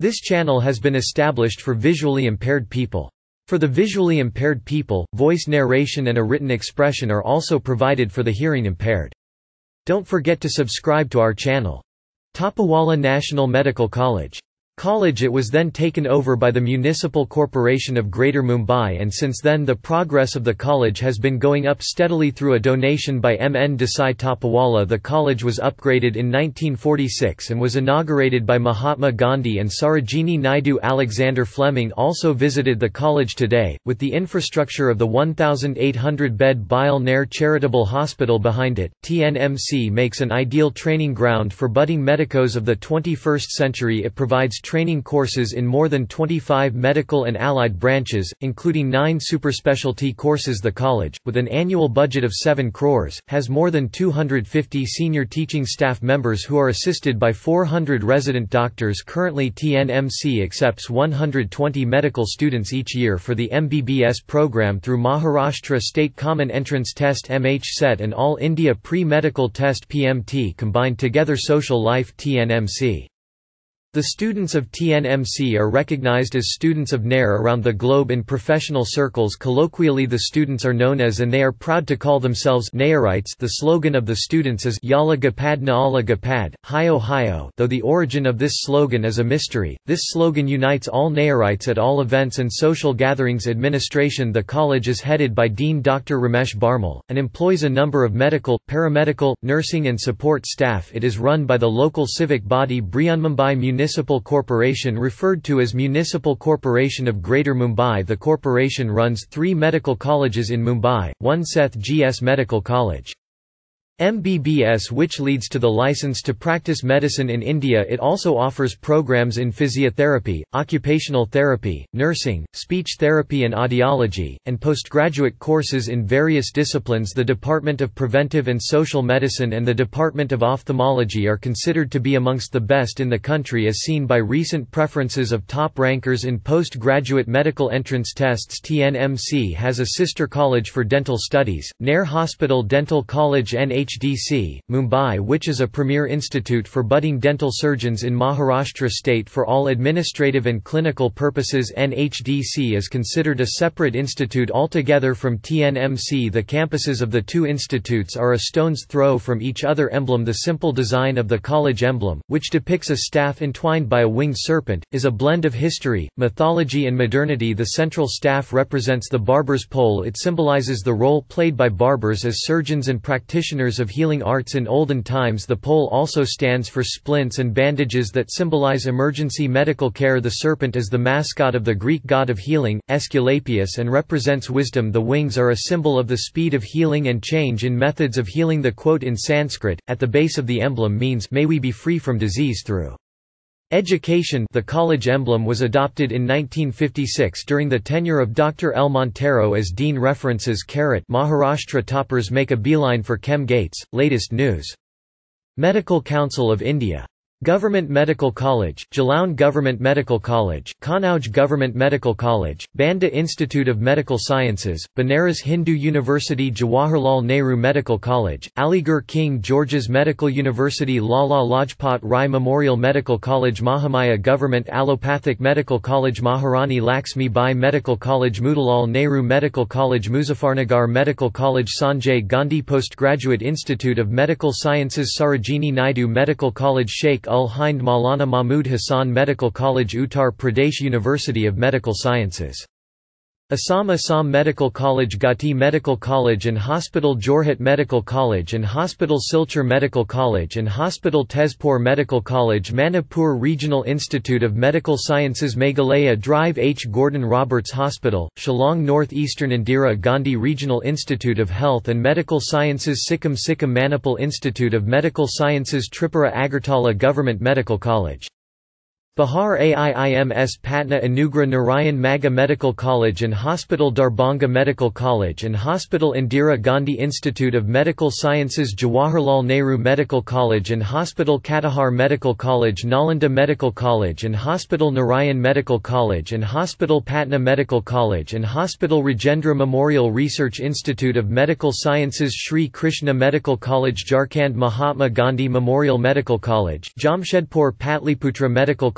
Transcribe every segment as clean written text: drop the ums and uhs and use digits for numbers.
This channel has been established for visually impaired people. For the visually impaired people, voice narration and a written expression are also provided for the hearing impaired. Don't forget to subscribe to our channel. Tapawala National Medical College. It was then taken over by the Municipal Corporation of Greater Mumbai, and since then the progress of the college has been going up steadily. Through a donation by M. N. Desai Tapawala, the college was upgraded in 1946 and was inaugurated by Mahatma Gandhi and Sarojini Naidu. Alexander Fleming also visited the college today, with the infrastructure of the 1,800-bed Bile Nair Charitable Hospital behind it. TNMC makes an ideal training ground for budding medicos of the 21st century. It provides training courses in more than 25 medical and allied branches, including 9 superspecialty courses. The college, with an annual budget of 7 crores, has more than 250 senior teaching staff members who are assisted by 400 resident doctors. Currently, TNMC accepts 120 medical students each year for the MBBS program through Maharashtra State Common Entrance Test (MHCET) and All India Pre-Medical Test (PMT) combined together. Social Life TNMC. The students of TNMC are recognized as students of Nair around the globe in professional circles. Colloquially, the students are known as, and they are proud to call themselves, Nairites. The slogan of the students is Yala Gapad Naala Gapad, Hio Hio. Though the origin of this slogan is a mystery, this slogan unites all Nairites at all events and social gatherings. Administration. The college is headed by Dean Dr. Ramesh Barmal, and employs a number of medical, paramedical, nursing and support staff. It is run by the local civic body Brihanmumbai Municipal Corporation, referred to as Municipal Corporation of Greater Mumbai. The corporation runs 3 medical colleges in Mumbai, one Seth GS Medical College. MBBS, which leads to the license to practice medicine in India. It also offers programs in physiotherapy, occupational therapy, nursing, speech therapy and audiology, and postgraduate courses in various disciplines. The Department of Preventive and Social Medicine and the Department of Ophthalmology are considered to be amongst the best in the country, as seen by recent preferences of top rankers in postgraduate medical entrance tests. TNMC has a sister college for dental studies, Nair Hospital Dental College NHDC, Mumbai, which is a premier institute for budding dental surgeons in Maharashtra state. For all administrative and clinical purposes, NHDC is considered a separate institute altogether from TNMC. The campuses of the 2 institutes are a stone's throw from each other. Emblem. The simple design of the college emblem, which depicts a staff entwined by a winged serpent, is a blend of history, mythology and modernity. The central staff represents the barber's pole. It symbolizes the role played by barbers as surgeons and practitioners of healing arts in olden times. The pole also stands for splints and bandages that symbolize emergency medical care. The serpent is the mascot of the Greek god of healing, Aesculapius, and represents wisdom. The wings are a symbol of the speed of healing and change in methods of healing. The quote in Sanskrit, at the base of the emblem, means, "May we be free from disease through education." The college emblem was adopted in 1956 during the tenure of Dr. L. Montero as dean. References. Maharashtra toppers make a beeline for Chem Gates. Latest news. Medical Council of India. Government Medical College, Jalgaon Government Medical College, Kannauj Government Medical College, Banda Institute of Medical Sciences, Banaras Hindu University, Jawaharlal Nehru Medical College, Aligarh King George's Medical University, Lala Lajpat Rai Memorial Medical College, Mahamaya Government Allopathic Medical College, Maharani Laxmi Bai Medical College, Motilal Nehru Medical College, Muzaffarnagar Medical College, Sanjay Gandhi Postgraduate Institute of Medical Sciences, Sarojini Naidu Medical College, Sheikh Ul-Hind Maulana Mahmud Hassan Medical College, Uttar Pradesh University of Medical Sciences. Assam Medical College, Gauhati Medical College and Hospital, Jorhat Medical College and Hospital, Silchar Medical College and Hospital, Tezpur Medical College, Manipur Regional Institute of Medical Sciences, Meghalaya Drive H. Gordon Roberts Hospital, Shillong North Eastern Indira Gandhi Regional Institute of Health and Medical Sciences, Sikkim Manipal Institute of Medical Sciences, Tripura Agartala Government Medical College. Bihar AIIMS Patna Anugrah Narayan Magga Medical College and Hospital, Darbhanga Medical College and Hospital, Indira Gandhi Institute of Medical Sciences, Jawaharlal Nehru Medical College and Hospital, Katihar Medical College, Nalanda Medical College and Hospital, Narayan Medical College and Hospital, Patna Medical College and Hospital, Rajendra Memorial Research Institute of Medical Sciences, Shri Krishna Medical College, Jharkhand Mahatma Gandhi Memorial Medical College, Jamshedpur Patliputra Medical College,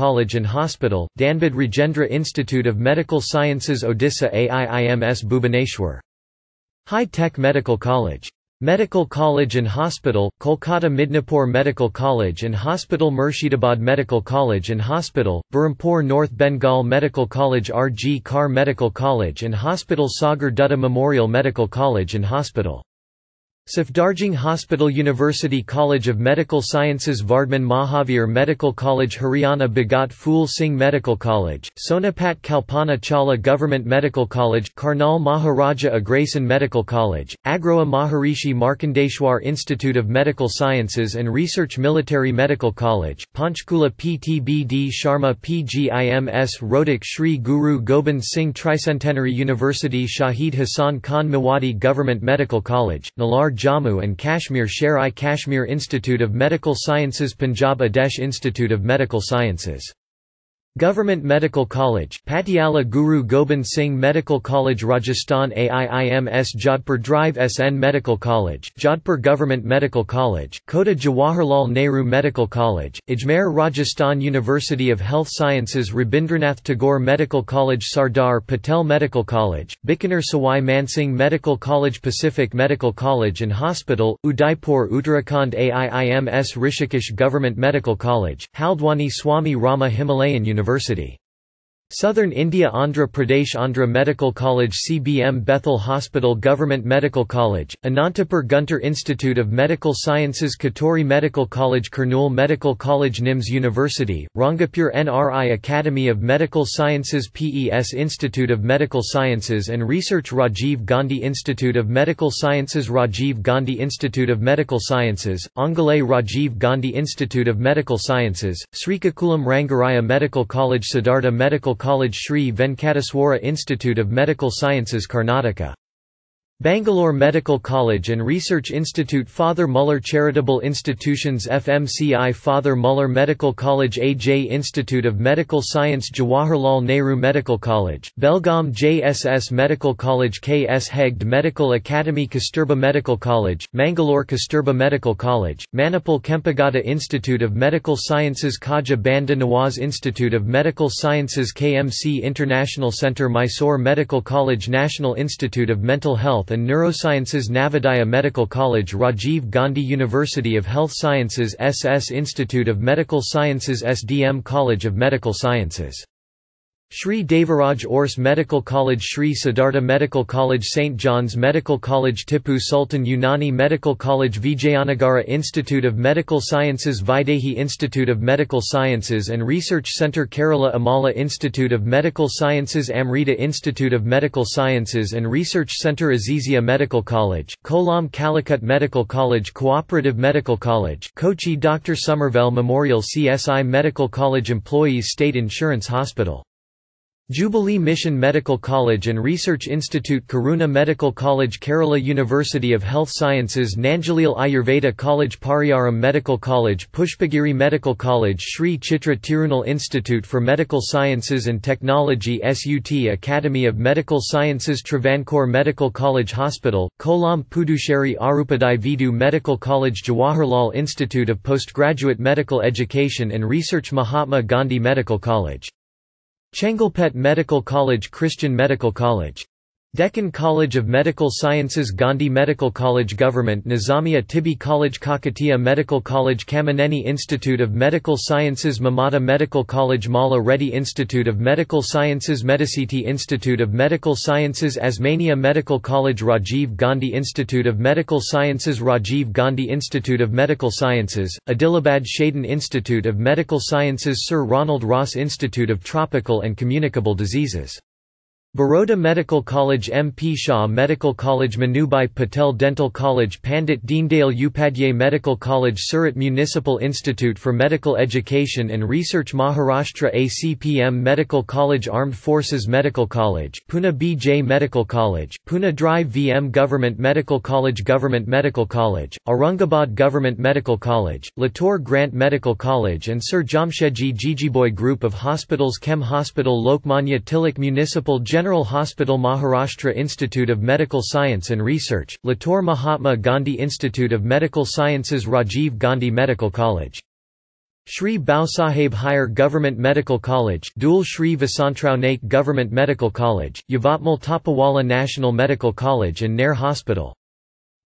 College and Hospital, Dhanbad Rajendra Institute of Medical Sciences Odisha AIIMS Bhubaneswar. High-Tech Medical College. Medical College and Hospital, Kolkata Midnapore Medical College and Hospital Murshidabad Medical College and Hospital, Berhampur North Bengal Medical College R.G. Kar Medical College and Hospital Sagar Dutta Memorial Medical College and Hospital. Safdarjung Hospital University College of Medical Sciences Vardhman Mahavir Medical College Haryana Bhagat Phul Singh Medical College, Sonapat Kalpana Chawla Government Medical College, Karnal Maharaja Agrasen Medical College, Agroha Maharishi Markandeshwar Institute of Medical Sciences and Research Military Medical College, Panchkula PTBD Sharma PGIMS Rohtak Shri Guru Gobind Singh Tricentenary University Shahid Hassan Khan Mewati Government Medical College, Nalar Jammu and Kashmir Sher-i-Kashmir Institute of Medical Sciences Punjab Adesh Institute of Medical Sciences. Government Medical College, Patiala Guru Gobind Singh Medical College Rajasthan AIIMS Jodhpur Drive SN Medical College, Jodhpur Government Medical College, Kota Jawaharlal Nehru Medical College, Ajmer Rajasthan University of Health Sciences Rabindranath Tagore Medical College Sardar Patel Medical College, Bikaner Sawai Mansingh Medical College Pacific Medical College and Hospital, Udaipur Uttarakhand AIIMS Rishikesh Government Medical College, Haldwani Swami Rama Himalayan University. Southern India Andhra Pradesh Andhra Medical College CBM Bethel Hospital Government Medical College, Anantapur Guntur Institute of Medical Sciences Katori Medical College Kurnool Medical College NIMS University, Rangapur NRI Academy of Medical Sciences PES Institute of Medical Sciences and Research Rajiv Gandhi Institute of Medical Sciences Rajiv Gandhi Institute of Medical Sciences, Angale Rajiv Gandhi Institute of Medical Sciences, Srikakulam Rangaraya Medical College Siddhartha Medical College Sri Venkateswara Institute of Medical Sciences Karnataka. Bangalore Medical College and Research Institute Father Muller Charitable Institutions FMCI Father Muller Medical College AJ Institute of Medical Science Jawaharlal Nehru Medical College, Belgaum JSS Medical College KS Hegde Medical Academy Kasturba Medical College, Mangalore Kasturba Medical College, Manipal Kempegowda Institute of Medical Sciences Khaja Banda Nawaz Institute of Medical Sciences KMC International Centre Mysore Medical College National Institute of Mental Health and Neurosciences Navodaya Medical College Rajiv Gandhi University of Health Sciences SS Institute of Medical Sciences SDM College of Medical Sciences. Shri Devaraj Ors Medical College Shri Siddhartha Medical College St. John's Medical College Tipu Sultan Unani Medical College Vijayanagara Institute of Medical Sciences Vaidehi Institute of Medical Sciences and Research Centre Kerala Amala Institute of Medical Sciences Amrita Institute of Medical Sciences and Research Centre Azizia Medical College, Kollam Calicut Medical College Cooperative Medical College, Kochi Dr. Somervell Memorial CSI Medical College Employees State Insurance Hospital. Jubilee Mission Medical College and Research Institute Karuna Medical College Kerala University of Health Sciences Nanjalil Ayurveda College Pariyaram Medical College Pushpagiri Medical College Sri Chitra Tirunal Institute for Medical Sciences and Technology SUT Academy of Medical Sciences Travancore Medical College Hospital, Kollam Puducherry Arupadai Vidu Medical College Jawaharlal Institute of Postgraduate Medical Education and Research Mahatma Gandhi Medical College. Chengalpet Medical College Christian Medical College. Deccan College of Medical Sciences Gandhi Medical College Government Nizamia Tibi College Kakatiya Medical College Kamaneni Institute of Medical Sciences Mamata Medical College Malla Reddy Institute of Medical Sciences Medicity Institute of Medical Sciences Asmania Medical College Rajiv Gandhi Institute of Medical Sciences Rajiv Gandhi Institute of Medical Sciences, Adilabad Shaden Institute of Medical Sciences Sir Ronald Ross Institute of Tropical and Communicable Diseases. Baroda Medical College M. P. Shah Medical College Manubhai Patel Dental College Pandit Deendayal Upadhyay Medical College Surat Municipal Institute for Medical Education and Research Maharashtra ACPM Medical College Armed Forces Medical College Pune BJ Medical College, Pune Drive VM Government Medical College Government Medical College, Aurangabad Government Medical College, Latur Grant Medical College and Sir Jamshedji Jijiboy Group of Hospitals Chem Hospital Lokmanya Tilak Municipal General Hospital Maharashtra Institute of Medical Science and Research, Latur Mahatma Gandhi Institute of Medical Sciences Rajiv Gandhi Medical College. Shri Bausaheb Higher Government Medical College, Dhule Shri Vasantrao Naik Government Medical College, Yavatmal Tapawala National Medical College and Nair Hospital.